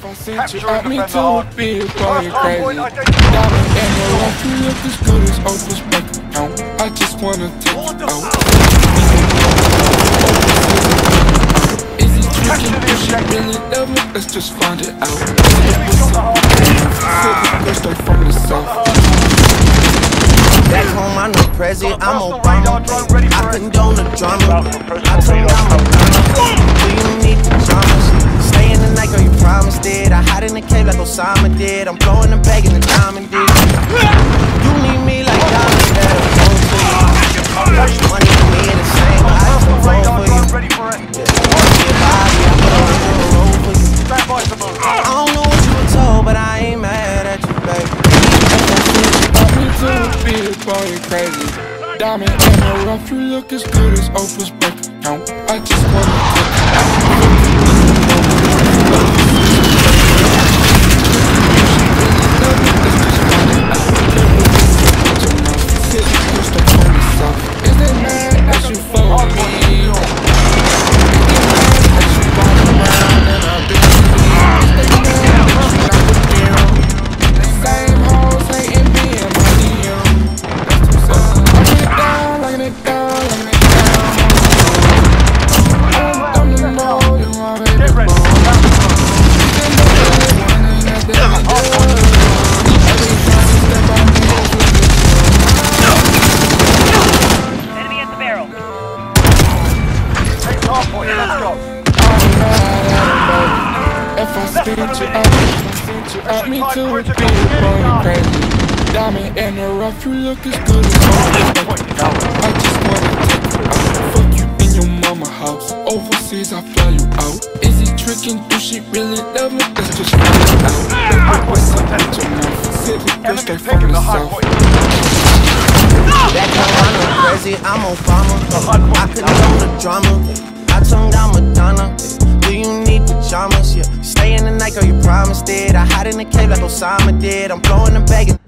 I sent you out me to a big boy crazy. Diamond in the rough, you look as good as Oprah's bank account. I just wanna take you out. Is he tricking? If she really love me, let's just find it out. Girl straight from the south. Back home, I'm no president, I'm Obama. I condone the drama. I told I'm Obama. Do you need pajamas? Stay in the night, girl, you promised it. I hide in the cave like Osama did. I'm blowing the bag in the diamond dig. You need me like diamonds that are going for you. Money for me ain't the same, but I just roll for you. I don't know what you were told, but I ain't mad at you, baby. Big boy crazy. Diamond in the rough, you look as good as Oprah's bank account. I just wanna take you out. Is it mad that you fuck with me? Me to a big boy crazy. Diamond in the rough, you look as good as I just wanna take you out. Fuck you in your mama house. Overseas, I fly you out. Is he tricking? Do she really love me? Let's just find it out. What's up with your mouth? City girl straight from the south. Back home, I'm no president, I'm Obama. I condone the drama. I tongue down Madonna. Do you need pajamas? Yeah. Stay in the night, girl, you promised it. I hide in the cave like Osama did. I'm blowing the bag.